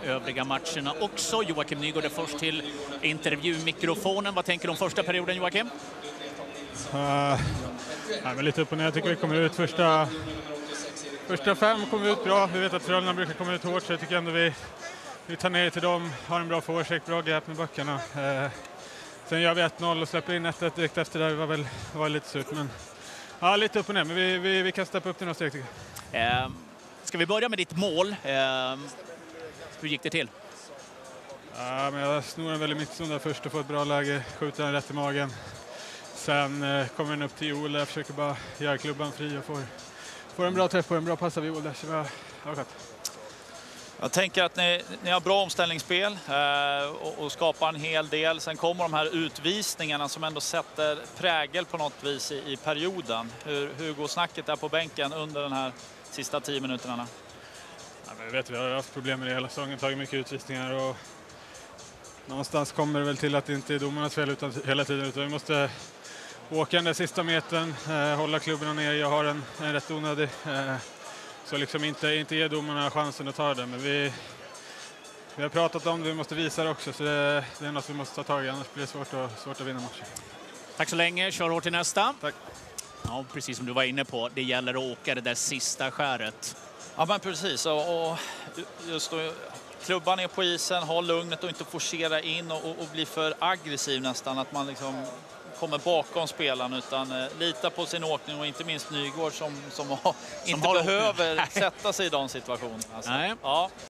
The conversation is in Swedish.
övriga matcherna också. Joakim Nygård är först till intervjumikrofonen. Vad tänker du om första perioden, Joakim? Men lite upp och ner. Jag tycker vi kommer ut första 5 kommer ut bra. Vi vet att Frölunda brukar komma ut hårt, så jag tycker ändå vi tar ner till dem, har en bra försök, bra grepp med backarna. Sen gör vi 1-0 och släpper in 1-1 direkt efter det. Det var lite surt, men ja, lite upp och ner. Men vi kan steppa upp till några steg, tycker jag. Ska vi börja med ditt mål? Hur gick det till? Men jag snor en väldigt mittzon där först och får ett bra läge, skjuter den rätt i magen. Sen kommer den upp till Joel, jag försöker bara göra klubban fri och får en bra träff på en bra pass av Joel där, så det var skönt. Jag tänker att ni har bra omställningsspel och skapar en hel del. Sen kommer de här utvisningarna som ändå sätter prägel på något vis i perioden. Hur går snacket där på bänken under den här sista 10 minuterna? Ja, men vi har haft problem med det hela säsongen, tagit mycket utvisningar och någonstans kommer det väl till att det inte är domarnas fel hela tiden, utan vi måste åka den där sista metern, hålla klubborna ner. Jag har en rätt onödig, så liksom inte ge domarna chansen att ta det, men vi har pratat om det, vi måste visa det också, så det är något vi måste ta tag i, annars blir det svårt att vinna matchen. Tack så länge, kör hårt till nästa. Tack. Ja, precis som du var inne på, det gäller att åka det där sista skäret. Ja, men precis, och just då, klubban är på isen, ha lugnet och inte forcera in och bli för aggressiv nästan, att man liksom kommer bakom spelaren, utan lita på sin åkning, och inte minst Nygård som inte behöver sätta sig i de situationerna. Alltså, Nej. ja.